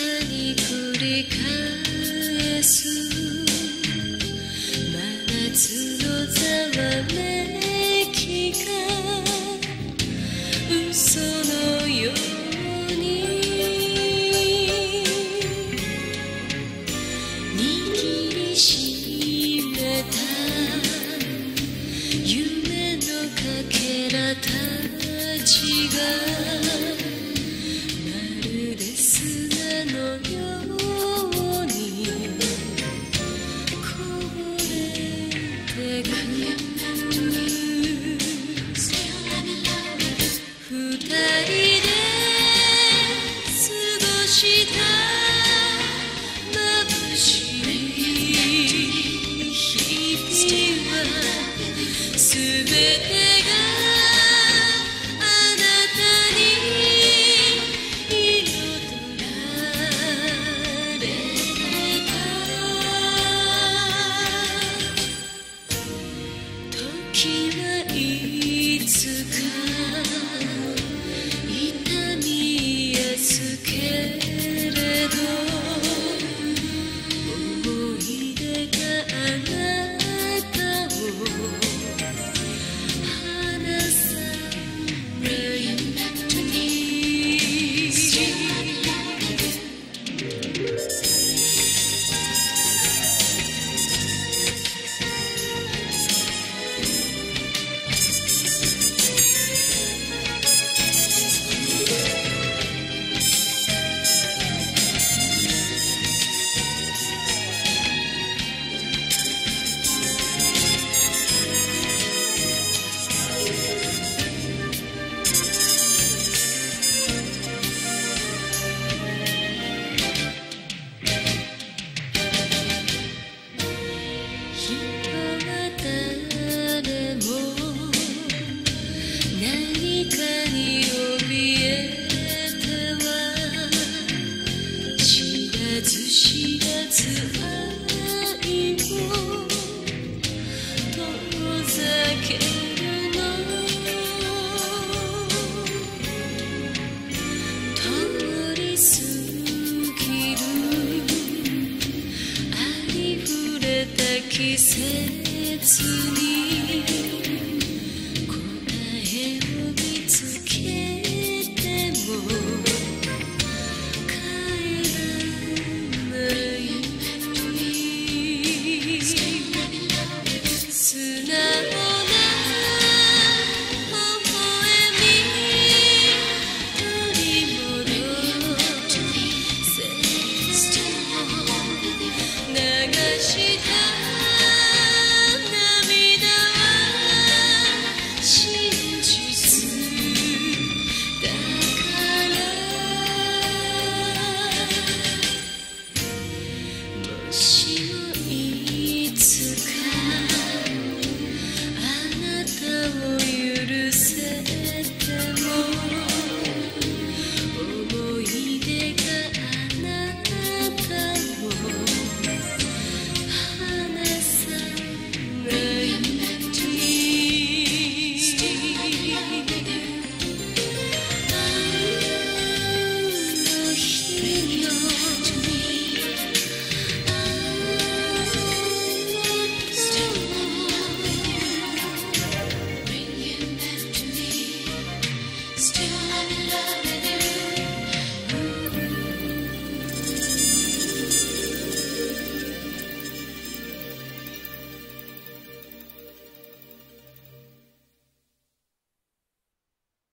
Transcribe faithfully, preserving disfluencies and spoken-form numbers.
に繰り返す真夏のざわめきが嘘のように握りしめた夢のかけらたちがまるで砂のようにこぼれてく二人で過ごした眩しい日々はすべてがあなたに彩られた時はいつか痛み癒けれど思い出があなたを離さない人は誰も何かに怯えては知らず知らず愛を遠ざけるの通り過ぎるありふれた季節に